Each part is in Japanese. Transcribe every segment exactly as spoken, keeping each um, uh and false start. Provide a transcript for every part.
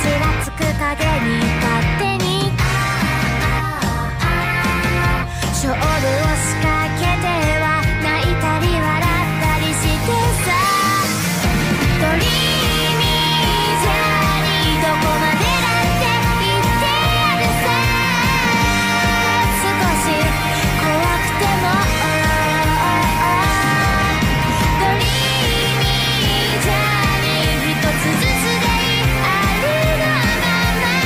らつく影に勝手に勝負を仕掛けては泣いたり笑ったりしてさ、ドリーミージャーニーどこまでだって言ってやるさ、少し怖くてもドリーミージャーニー一つずつでいいありのまま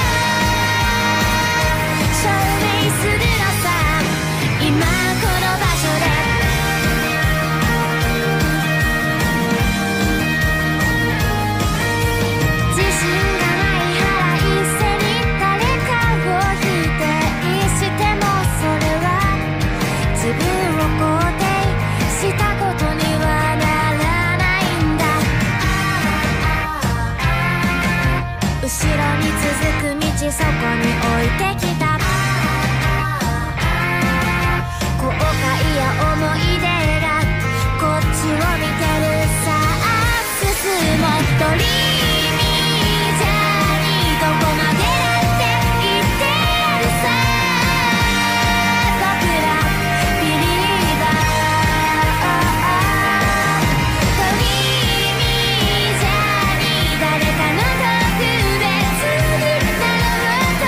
を証明するのさ、今この場所で自信がない腹いせに誰かを否定してもそれは自分を肯定したことにはならないんだ、後ろに続く道そこに置いてきた後悔や思い出がこっちを見てるさあ、進もうドリーミージャーニーどこまでだって言ってやるさ、僕らビリーバードリーミージャーニー誰かの特別になろうと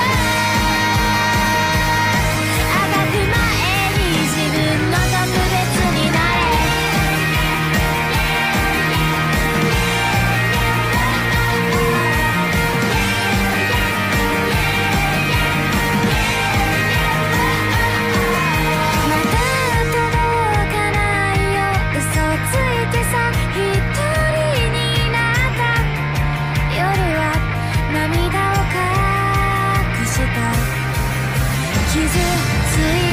あがく前に自分の特別になれ、また届かないよ嘘ついてさ一人になった夜は涙を隠した傷つい